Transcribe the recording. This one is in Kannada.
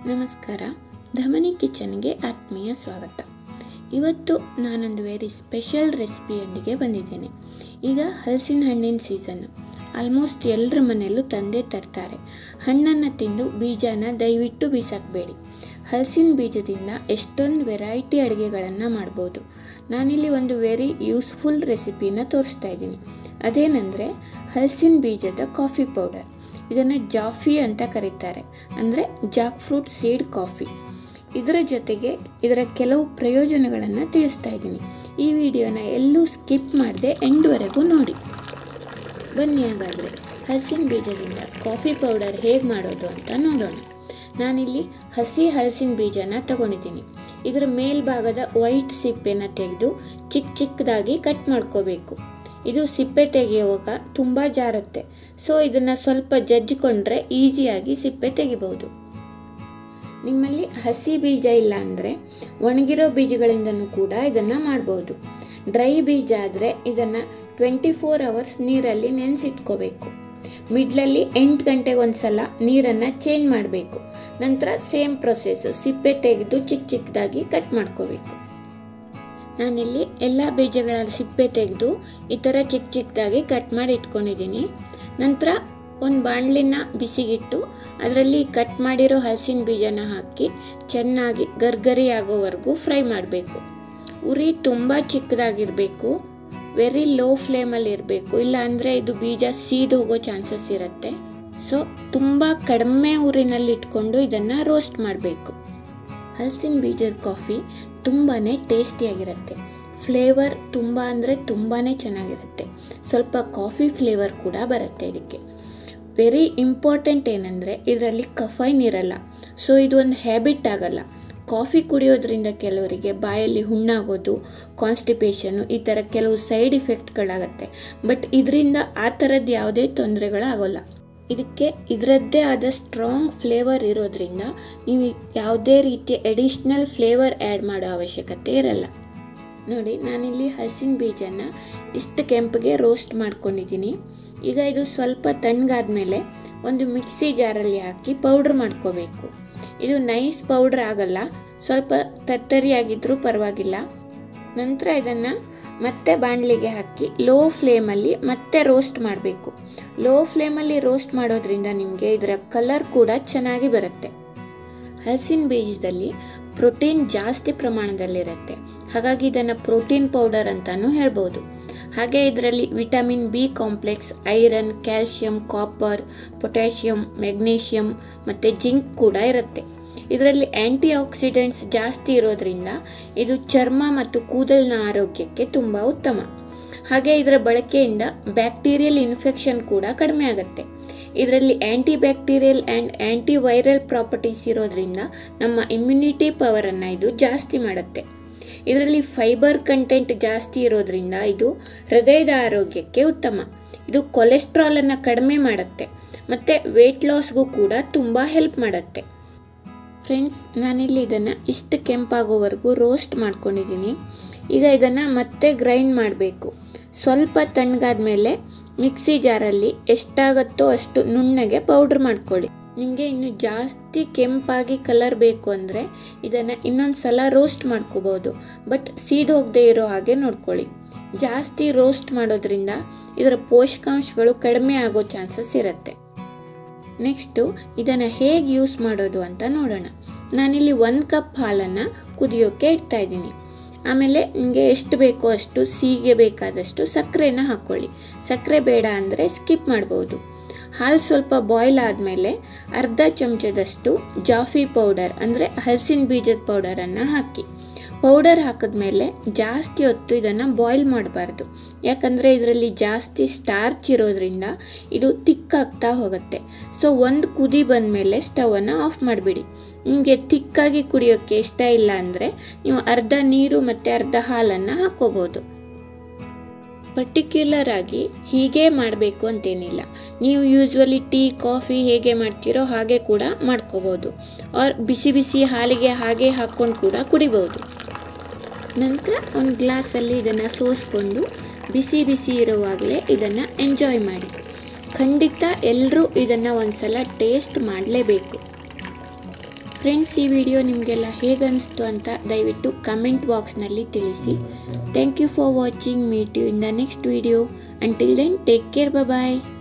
ನಮಸ್ಕಾರ, ಧಮನಿ ಕಿಚನ್ಗೆ ಆತ್ಮೀಯ ಸ್ವಾಗತ. ಇವತ್ತು ನಾನೊಂದು ವೆರಿ ಸ್ಪೆಷಲ್ ರೆಸಿಪಿಯೊಂದಿಗೆ ಬಂದಿದ್ದೇನೆ. ಈಗ ಹಲಸಿನ ಹಣ್ಣಿನ ಸೀಸನ್ನು. ಆಲ್ಮೋಸ್ಟ್ ಎಲ್ಲರ ಮನೆಯಲ್ಲೂ ತಂದೆ ತರ್ತಾರೆ. ಹಣ್ಣನ್ನು ತಿಂದು ಬೀಜನ ದಯವಿಟ್ಟು ಬಿಸಾಕಬೇಡಿ. ಹಲಸಿನ ಬೀಜದಿಂದ ಎಷ್ಟೊಂದು ವೆರೈಟಿ ಅಡುಗೆಗಳನ್ನು ಮಾಡ್ಬೋದು. ನಾನಿಲ್ಲಿ ಒಂದು ವೆರಿ ಯೂಸ್ಫುಲ್ ರೆಸಿಪಿನ ತೋರಿಸ್ತಾ ಇದ್ದೀನಿ. ಅದೇನೆಂದರೆ ಹಲಸಿನ ಬೀಜದ ಕಾಫಿ ಪೌಡರ್. ಇದನ್ನು ಜಾಫಿ ಅಂತ ಕರೀತಾರೆ, ಅಂದರೆ ಜಾಕ್ಫ್ರೂಟ್ ಸೀಡ್ ಕಾಫಿ. ಇದರ ಜೊತೆಗೆ ಇದರ ಕೆಲವು ಪ್ರಯೋಜನಗಳನ್ನು ತಿಳಿಸ್ತಾ ಇದ್ದೀನಿ. ಈ ವಿಡಿಯೋನ ಎಲ್ಲೂ ಸ್ಕಿಪ್ ಮಾಡದೆ ಎಂಡ್ವರೆಗೂ ನೋಡಿ. ಬನ್ನಿ ಹಾಗಾದರೆ ಹಲಸಿನ ಬೀಜದಿಂದ ಕಾಫಿ ಪೌಡರ್ ಹೇಗೆ ಮಾಡೋದು ಅಂತ ನೋಡೋಣ. ನಾನಿಲ್ಲಿ ಹಸಿ ಹಲಸಿನ ಬೀಜನ ತಗೊಂಡಿದ್ದೀನಿ. ಇದರ ಮೇಲ್ಭಾಗದ ವೈಟ್ ಸಿಪ್ಪೆನ ತೆಗೆದು ಚಿಕ್ಕದಾಗಿ ಕಟ್ ಮಾಡ್ಕೋಬೇಕು. ಇದು ಸಿಪ್ಪೆ ತೆಗೆಯುವಾಗ ತುಂಬ ಜಾರುತ್ತೆ, ಸೊ ಇದನ್ನು ಸ್ವಲ್ಪ ಜಜ್ಜಿಕೊಂಡ್ರೆ ಈಸಿಯಾಗಿ ಸಿಪ್ಪೆ ತೆಗಿಬಹುದು. ನಿಮ್ಮಲ್ಲಿ ಹಸಿ ಬೀಜ ಇಲ್ಲ ಅಂದರೆ ಒಣಗಿರೋ ಬೀಜಗಳಿಂದನೂ ಕೂಡ ಇದನ್ನು ಮಾಡ್ಬೋದು. ಡ್ರೈ ಬೀಜ ಆದರೆ ಇದನ್ನು 24 ಅವರ್ಸ್ ನೀರಲ್ಲಿ ನೆನೆಸಿಟ್ಕೋಬೇಕು. ಮಿಡ್ಲಲ್ಲಿ 8 ಗಂಟೆಗೆ ಒಂದು ಸಲ ನೀರನ್ನು ಚೇಂಜ್ ಮಾಡಬೇಕು. ನಂತರ ಸೇಮ್ ಪ್ರೊಸೆಸ್ಸು, ಸಿಪ್ಪೆ ತೆಗೆದು ಚಿಕ್ಕದಾಗಿ ಕಟ್ ಮಾಡ್ಕೋಬೇಕು. ನಾನಿಲ್ಲಿ ಎಲ್ಲ ಬೀಜಗಳ ಸಿಪ್ಪೆ ತೆಗೆದು ಈ ಥರ ಚಿಕ್ಕದಾಗಿ ಕಟ್ ಮಾಡಿ ಇಟ್ಕೊಂಡಿದ್ದೀನಿ. ನಂತರ ಒಂದು ಬಾಣಲಿನ ಬಿಸಿಗಿಟ್ಟು ಅದರಲ್ಲಿ ಕಟ್ ಮಾಡಿರೋ ಹಲಸಿನ ಬೀಜನ ಹಾಕಿ ಚೆನ್ನಾಗಿ ಗರ್ಗರಿ ಆಗೋವರೆಗೂ ಫ್ರೈ ಮಾಡಬೇಕು. ಉರಿ ತುಂಬ ಚಿಕ್ಕದಾಗಿರಬೇಕು, ವೆರಿ ಲೋ ಫ್ಲೇಮಲ್ಲಿ ಇರಬೇಕು, ಇಲ್ಲ ಅಂದರೆ ಇದು ಬೀಜ ಸೀದು ಹೋಗೋ ಚಾನ್ಸಸ್ ಇರುತ್ತೆ. ಸೊ ತುಂಬ ಕಡಿಮೆ ಉರಿನಲ್ಲಿ ಇಟ್ಕೊಂಡು ಇದನ್ನು ರೋಸ್ಟ್ ಮಾಡಬೇಕು. ಹಲಸಿನ ಬೀಜದ ಕಾಫಿ ತುಂಬಾ ಟೇಸ್ಟಿಯಾಗಿರುತ್ತೆ. ಫ್ಲೇವರ್ ತುಂಬ ಅಂದರೆ ತುಂಬಾ ಚೆನ್ನಾಗಿರುತ್ತೆ. ಸ್ವಲ್ಪ ಕಾಫಿ ಫ್ಲೇವರ್ ಕೂಡ ಬರುತ್ತೆ ಇದಕ್ಕೆ. ವೆರಿ ಇಂಪಾರ್ಟೆಂಟ್ ಏನಂದರೆ ಇದರಲ್ಲಿ ಕಫೈನ್ ಇರಲ್ಲ, ಸೊ ಇದು ಒಂದು ಹ್ಯಾಬಿಟ್ ಆಗಲ್ಲ. ಕಾಫಿ ಕುಡಿಯೋದ್ರಿಂದ ಕೆಲವರಿಗೆ ಬಾಯಲ್ಲಿ ಹುಣ್ಣಾಗೋದು, ಕಾನ್ಸ್ಟಿಪೇಷನು, ಈ ಥರ ಕೆಲವು ಸೈಡ್ ಇಫೆಕ್ಟ್ಗಳಾಗತ್ತೆ. ಬಟ್ ಇದರಿಂದ ಆ ಥರದ್ದು ಯಾವುದೇ ತೊಂದರೆಗಳಾಗೋಲ್ಲ. ಇದಕ್ಕೆ ಇದರದ್ದೇ ಆದ ಸ್ಟ್ರಾಂಗ್ ಫ್ಲೇವರ್ ಇರೋದ್ರಿಂದ ನೀವು ಯಾವುದೇ ರೀತಿಯ ಎಡಿಷ್ನಲ್ ಫ್ಲೇವರ್ ಆ್ಯಡ್ ಮಾಡೋ ಅವಶ್ಯಕತೆ ಇರಲ್ಲ. ನೋಡಿ, ನಾನಿಲ್ಲಿ ಹಲಸಿನ ಬೀಜನ ಇಷ್ಟು ಕೆಂಪಿಗೆ ರೋಸ್ಟ್ ಮಾಡ್ಕೊಂಡಿದ್ದೀನಿ. ಈಗ ಇದು ಸ್ವಲ್ಪ ತಣ್ಣಗಾದ್ಮೇಲೆ ಒಂದು ಮಿಕ್ಸಿ ಜಾರಲ್ಲಿ ಹಾಕಿ ಪೌಡ್ರ್ ಮಾಡ್ಕೋಬೇಕು. ಇದು ನೈಸ್ ಪೌಡ್ರ್ ಆಗಲ್ಲ, ಸ್ವಲ್ಪ ತರ್ತರಿಯಾಗಿದ್ರೂ ಪರವಾಗಿಲ್ಲ. ನಂತರ ಇದನ್ನು ಮತ್ತೆ ಬಾಣಲಿಗೆ ಹಾಕಿ ಲೋ ಫ್ಲೇಮಲ್ಲಿ ಮತ್ತೆ ರೋಸ್ಟ್ ಮಾಡಬೇಕು. ಲೋ ಫ್ಲೇಮಲ್ಲಿ ರೋಸ್ಟ್ ಮಾಡೋದ್ರಿಂದ ನಿಮಗೆ ಇದರ ಕಲರ್ ಕೂಡ ಚೆನ್ನಾಗಿ ಬರುತ್ತೆ. ಹಲಸಿನ ಬೀಜದಲ್ಲಿ ಪ್ರೋಟೀನ್ ಜಾಸ್ತಿ ಪ್ರಮಾಣದಲ್ಲಿರುತ್ತೆ, ಹಾಗಾಗಿ ಇದನ್ನು ಪ್ರೋಟೀನ್ ಪೌಡರ್ ಅಂತಲೂ ಹೇಳ್ಬೋದು. ಹಾಗೆ ಇದರಲ್ಲಿ vitamin B complex, iron, calcium, copper, potassium, magnesium ಮತ್ತು ಜಿಂಕ್ ಕೂಡ ಇರುತ್ತೆ. ಇದರಲ್ಲಿ ಆ್ಯಂಟಿ ಆಕ್ಸಿಡೆಂಟ್ಸ್ ಜಾಸ್ತಿ ಇರೋದ್ರಿಂದ ಇದು ಚರ್ಮ ಮತ್ತು ಕೂದಲಿನ ಆರೋಗ್ಯಕ್ಕೆ ತುಂಬ ಉತ್ತಮ. ಹಾಗೆ ಇದರ ಬಳಕೆಯಿಂದ ಬ್ಯಾಕ್ಟೀರಿಯಲ್ ಇನ್ಫೆಕ್ಷನ್ ಕೂಡ ಕಡಿಮೆ ಆಗುತ್ತೆ. ಇದರಲ್ಲಿ anti bacterial and anti viral properties ಇರೋದ್ರಿಂದ ನಮ್ಮ ಇಮ್ಯುನಿಟಿ ಪವರನ್ನು ಇದು ಜಾಸ್ತಿ ಮಾಡುತ್ತೆ. ಇದರಲ್ಲಿ ಫೈಬರ್ ಕಂಟೆಂಟ್ ಜಾಸ್ತಿ ಇರೋದ್ರಿಂದ ಇದು ಹೃದಯದ ಆರೋಗ್ಯಕ್ಕೆ ಉತ್ತಮ. ಇದು ಕೊಲೆಸ್ಟ್ರಾಲನ್ನು ಕಡಿಮೆ ಮಾಡುತ್ತೆ ಮತ್ತು ವೆಯ್ಟ್ ಲಾಸ್ಗೂ ಕೂಡ ತುಂಬ ಹೆಲ್ಪ್ ಮಾಡುತ್ತೆ. ಫ್ರೆಂಡ್ಸ್, ನಾನಿಲ್ಲಿ ಇದನ್ನು ಇಷ್ಟು ಕೆಂಪಾಗೋವರೆಗೂ ರೋಸ್ಟ್ ಮಾಡ್ಕೊಂಡಿದ್ದೀನಿ. ಈಗ ಇದನ್ನು ಮತ್ತೆ ಗ್ರೈಂಡ್ ಮಾಡಬೇಕು. ಸ್ವಲ್ಪ ತಣ್ಣಗಾದ ಮೇಲೆ ಮಿಕ್ಸಿ ಜಾರಲ್ಲಿ ಎಷ್ಟಾಗುತ್ತೋ ಅಷ್ಟು ನುಣ್ಣಗೆ ಪೌಡ್ರ್ ಮಾಡ್ಕೊಳ್ಳಿ. ನಿಮಗೆ ಇನ್ನು ಜಾಸ್ತಿ ಕೆಂಪಾಗಿ ಕಲರ್ ಬೇಕು ಅಂದರೆ ಇದನ್ನು ಇನ್ನೊಂದು ಸಲ ರೋಸ್ಟ್ ಮಾಡ್ಕೋಬೋದು, ಬಟ್ ಸೀದು ಹೋಗದೆ ಇರೋ ಹಾಗೆ ನೋಡ್ಕೊಳ್ಳಿ. ಜಾಸ್ತಿ ರೋಸ್ಟ್ ಮಾಡೋದ್ರಿಂದ ಇದರ ಪೋಷಕಾಂಶಗಳು ಕಡಿಮೆ ಆಗೋ ಚಾನ್ಸಸ್ ಇರುತ್ತೆ. ನೆಕ್ಸ್ಟು ಇದನ್ನು ಹೇಗೆ ಯೂಸ್ ಮಾಡೋದು ಅಂತ ನೋಡೋಣ. ನಾನಿಲ್ಲಿ 1 ಕಪ್ ಹಾಲನ್ನು ಕುದಿಯೋಕ್ಕೆ ಇಡ್ತಾ ಇದ್ದೀನಿ. ಆಮೇಲೆ ನಿಮಗೆ ಎಷ್ಟು ಬೇಕೋ ಅಷ್ಟು, ಸಿಹಿಗೆ ಬೇಕಾದಷ್ಟು ಸಕ್ಕರೆನ ಹಾಕ್ಕೊಳ್ಳಿ. ಸಕ್ಕರೆ ಬೇಡ ಅಂದರೆ ಸ್ಕಿಪ್ ಮಾಡ್ಬೋದು. ಹಾಲು ಸ್ವಲ್ಪ ಬಾಯ್ಲ್ ಆದಮೇಲೆ ಅರ್ಧ ಚಮಚದಷ್ಟು ಜಾಫಿ ಪೌಡರ್ ಅಂದರೆ ಹಲಸಿನ ಬೀಜದ ಪೌಡರನ್ನು ಹಾಕಿ. ಪೌಡರ್ ಹಾಕಿದ್ಮೇಲೆ ಜಾಸ್ತಿ ಹೊತ್ತು ಇದನ್ನು ಬಾಯ್ಲ್ ಮಾಡಬಾರ್ದು, ಯಾಕಂದರೆ ಇದರಲ್ಲಿ ಜಾಸ್ತಿ ಸ್ಟಾರ್ಚ್ ಇರೋದ್ರಿಂದ ಇದು ತಿಕ್ಕಾಗ್ತಾ ಹೋಗುತ್ತೆ. ಸೊ ಒಂದು ಕುದಿ ಬಂದಮೇಲೆ ಸ್ಟವನ್ನು ಆಫ್ ಮಾಡಿಬಿಡಿ. ನಿಮಗೆ ತಿಕ್ಕಾಗಿ ಕುಡಿಯೋಕ್ಕೆ ಇಷ್ಟ ಇಲ್ಲ ಅಂದರೆ ನೀವು ಅರ್ಧ ನೀರು ಮತ್ತು ಅರ್ಧ ಹಾಲನ್ನು ಹಾಕ್ಕೋಬೋದು. ಪರ್ಟಿಕ್ಯುಲರ್ ಆಗಿ ಹೀಗೆ ಮಾಡಬೇಕು ಅಂತೇನಿಲ್ಲ. ನೀವು ಯೂಶ್ವಲಿ ಟೀ, ಕಾಫಿ ಹೇಗೆ ಮಾಡ್ತೀರೋ ಹಾಗೆ ಕೂಡ ಮಾಡ್ಕೋಬೋದು. ಆರ್ ಬಿಸಿ ಹಾಲಿಗೆ ಹಾಗೆ ಹಾಕ್ಕೊಂಡು ಕೂಡ ಕುಡಿಬೋದು. ನಂತರ ಒಂದು ಗ್ಲಾಸಲ್ಲಿ ಇದನ್ನು ಸೋಸ್ಕೊಂಡು ಬಿಸಿ ಇರುವಾಗಲೇ ಇದನ್ನು ಎಂಜಾಯ್ ಮಾಡಿ. ಖಂಡಿತ ಎಲ್ಲರೂ ಇದನ್ನು ಒಂದು ಸಲ ಟೇಸ್ಟ್ ಮಾಡಲೇಬೇಕು. ಫ್ರೆಂಡ್ಸ್, ಈ ವಿಡಿಯೋ ನಿಮಗೆಲ್ಲ ಹೇಗೆ ಅನಿಸ್ತು ಅಂತ ದಯವಿಟ್ಟು ಕಮೆಂಟ್ ಬಾಕ್ಸ್ನಲ್ಲಿ ತಿಳಿಸಿ. Thank you for watching. Meet you in the next video. Until then, take care. Bye.